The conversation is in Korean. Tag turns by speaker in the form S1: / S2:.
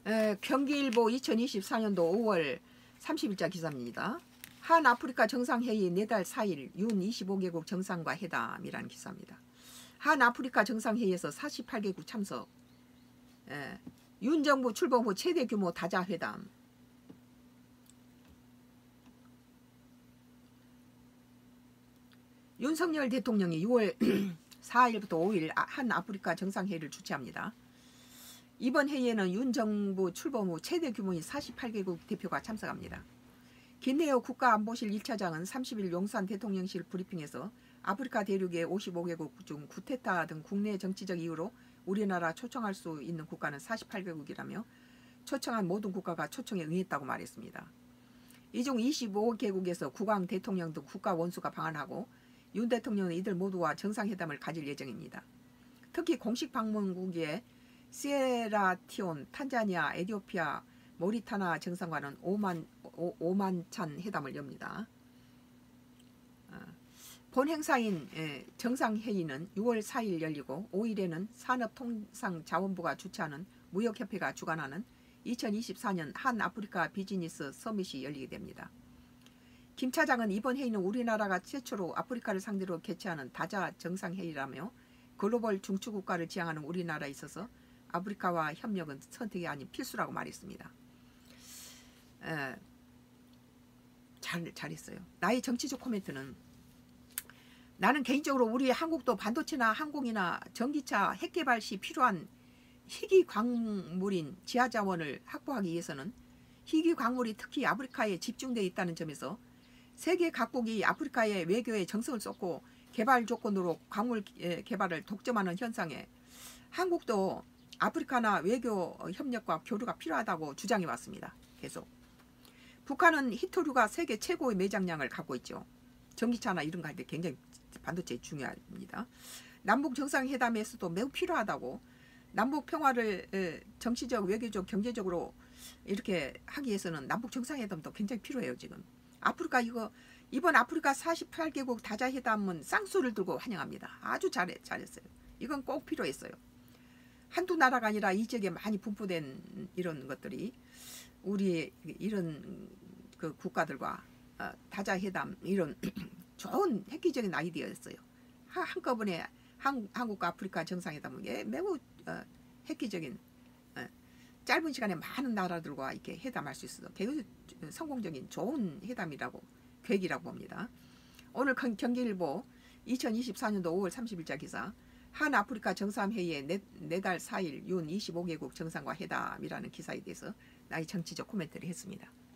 S1: 경기일보 2024년도 5월 30일자 기사입니다. 한 아프리카 정상회의 4달 4일 윤 25개국 정상과 회담이라는 기사입니다. 한 아프리카 정상회의에서 48개국 참석. 윤 정부 출범 후 최대 규모 다자회담. 윤석열 대통령이 6월 4일부터 5일 한 아프리카 정상회의를 주최합니다. 이번 회의에는 윤 정부 출범 후 최대 규모인 48개국 대표가 참석합니다. 김내호 국가안보실 1차장은 30일 용산 대통령실 브리핑에서 아프리카 대륙의 55개국 중 쿠데타 등 국내 정치적 이유로 우리나라 초청할 수 있는 국가는 48개국이라며 초청한 모든 국가가 초청에 응했다고 말했습니다. 이 중 25개국에서 국왕, 대통령 등 국가 원수가 방한하고 윤 대통령은 이들 모두와 정상회담을 가질 예정입니다. 특히 공식 방문국의 시에라티온, 탄자니아, 에티오피아, 모리타나 정상과는 오만찬 회담을 엽니다. 본 행사인 정상회의는 6월 4일 열리고 5일에는 산업통상자원부가 주최하는 무역협회가 주관하는 2024년 한 아프리카 비즈니스 서밋이 열리게 됩니다. 김 차장은 이번 회의는 우리나라가 최초로 아프리카를 상대로 개최하는 다자 정상회의라며 글로벌 중추국가를 지향하는 우리나라에 있어서 아프리카와 협력은 선택이 아닌 필수라고 말했습니다. 잘했어요. 나의 정치적 코멘트는 나는 개인적으로 우리 한국도 반도체나 항공이나 전기차, 핵개발 시 필요한 희귀 광물인 지하자원을 확보하기 위해서는 희귀 광물이 특히 아프리카에 집중되어 있다는 점에서 세계 각국이 아프리카의 외교에 정성을 쏟고 개발 조건으로 광물 개발을 독점하는 현상에 한국도 아프리카나 외교 협력과 교류가 필요하다고 주장해 왔습니다. 계속. 북한은 히토류가 세계 최고의 매장량을 갖고 있죠. 전기차나 이런 거 할 때 굉장히 반도체 중요합니다. 남북 정상회담에서도 매우 필요하다고 남북 평화를 정치적, 외교적, 경제적으로 이렇게 하기 위해서는 남북 정상회담도 굉장히 필요해요. 지금 아프리카 이번 아프리카 48개국 다자회담은 쌍수를 들고 환영합니다. 아주 잘했어요. 이건 꼭 필요했어요. 한두 나라가 아니라 이 지역에 많이 분포된 이런 것들이 우리 이런 그 국가들과 다자회담 이런 좋은 획기적인 아이디어였어요. 한꺼번에 한국과 아프리카 정상회담은 매우 획기적인 짧은 시간에 많은 나라들과 이렇게 회담할 수 있어서 매우 성공적인 좋은 회담이라고 계획이라고 봅니다. 오늘 경기일보 2024년도 5월 30일자 기사 한 아프리카 정상회의에 4달 4일 윤 25개국 정상과 회담이라는 기사에 대해서 나의 정치적 코멘트를 했습니다.